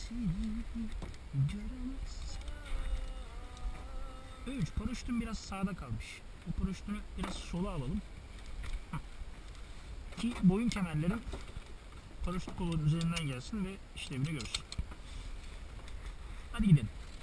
3. Paraşütüm biraz sağda kalmış. Bu paraşütünü biraz sola alalım. Ki boyun kemerlerim paraşüt kolunun üzerinden gelsin ve işlevini görsün. Hadi gidelim.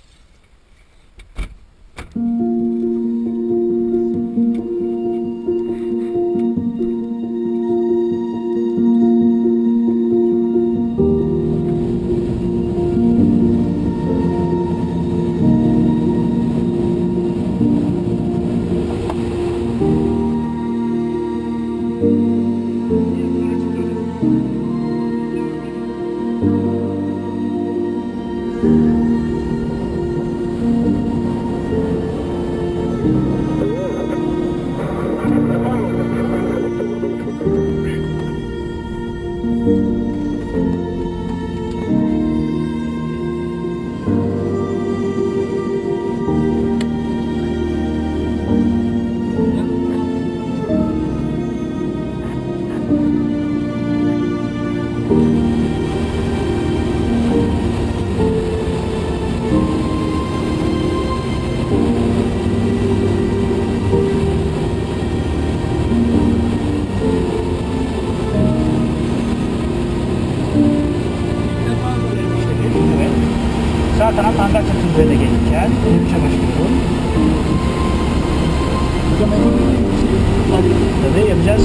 Sağ taraf hangar çatısına gelirken dönüşe başlıyorum. Tabii yapacağız.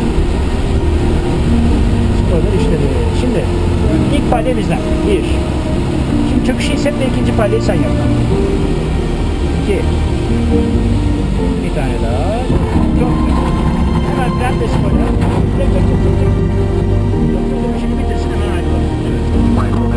Spoiler işleri. Şimdi ilk palya bizden. 1. Şimdi çöküşü hissetme, ikinci palyayı sen yap. 2. Bir tane daha. Çok güzel. Hemen fren de spoiler. Tek. Şimdi bitirsin, hemen ayrılalım. Evet.